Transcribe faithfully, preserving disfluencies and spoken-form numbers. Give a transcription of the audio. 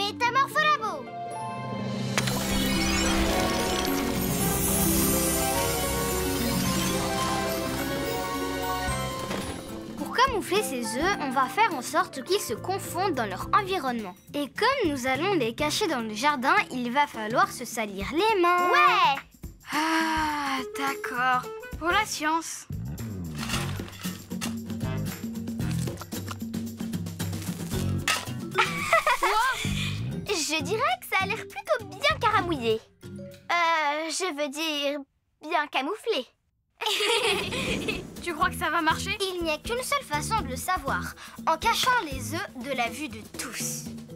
Métamorpholabo. Pour camoufler ces œufs, on va faire en sorte qu'ils se confondent dans leur environnement. Et comme nous allons les cacher dans le jardin, il va falloir se salir les mains. Ouais! Ah, d'accord. Pour la science. Je dirais que ça a l'air plutôt bien caramouillé. Euh, je veux dire, bien camouflé. Tu crois que ça va marcher? Il n'y a qu'une seule façon de le savoir, en cachant les œufs de la vue de tous.